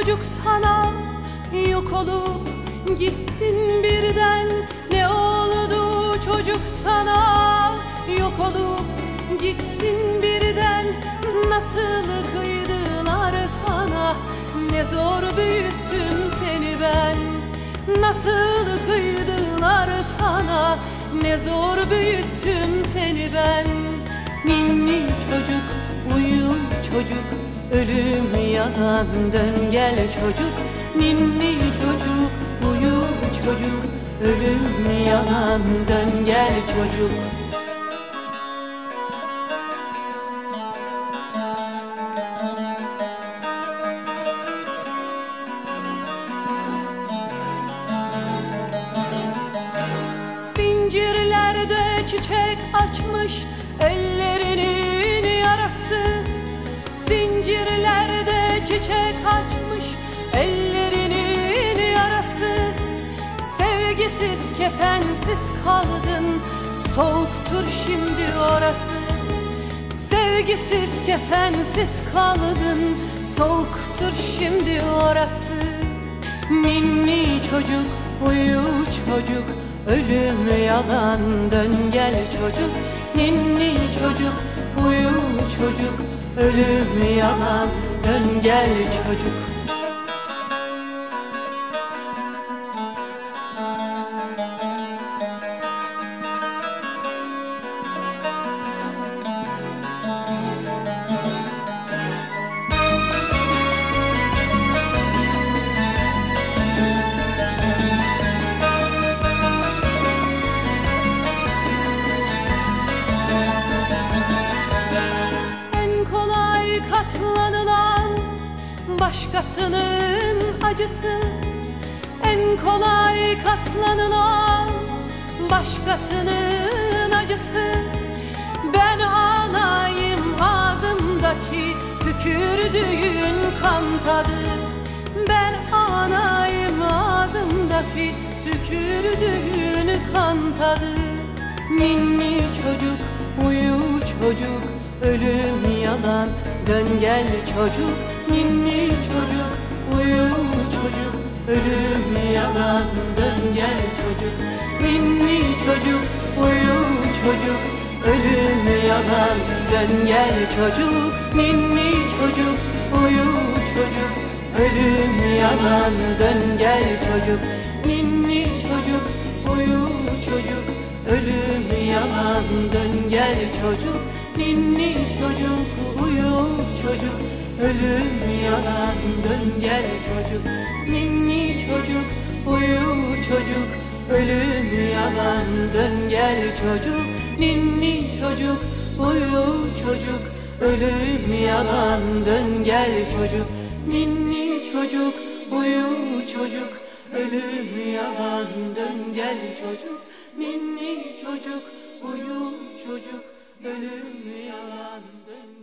çocuk sana yok olup gittin birden. Ne oldu çocuk sana yok olup gittin birden. Nasıl kıydılar sana, ne zor büyüttüm seni ben. Nasıl kıydılar sana, ne zor büyüttüm seni ben. Ninni çocuk, uyu çocuk, ölüm yalan, dön gel çocuk. Ninni çocuk, uyu çocuk, ölüm yalan, dön gel çocuk. Zincirlerde çiçek açmış ellerinin yarası. Zincirlerde çiçek açmış ellerinin yarası. Sevgisiz kefensiz kaldın, soğuktur şimdi orası. Sevgisiz kefensiz kaldın, soğuktur şimdi orası. Ninni çocuk, uyu çocuk, ölüm yalan, dön gel çocuk. Ninni çocuk, uyu çocuk, ölüm yalan, dön gel çocuk. Katlanılan başkasının acısı, en kolay katlanılan başkasının acısı. Ben anayım ağzımdaki tükürdüğün kan tadı. Ben anayım ağzımdaki tükürdüğün kan tadı. Ninni çocuk, uyu çocuk, ölüm yalan, dön gel çocuk. Ninni çocuk, uyu çocuk, ölüm yalan, dön gel çocuk. Ninni çocuk, uyu çocuk, ölüm yalan, dön gel çocuk. Ninni çocuk, uyu çocuk, ölüm yalan, dön gel çocuk. Ninni çocuk, uyu çocuk, ölüm yalan, dön gel çocuk. Ninni çocuk, uyu çocuk, ölüm yalan, dön gel çocuk. Ninni çocuk, uyu çocuk, ölüm yalan, dön gel çocuk. Ninni çocuk, uyu çocuk, ölüm yalan, dön gel çocuk. Ninni çocuk, uyu çocuk, ölüm yalan, dön gel çocuk. Ninni çocuk, uyu çocuk, ölüm yalan, dön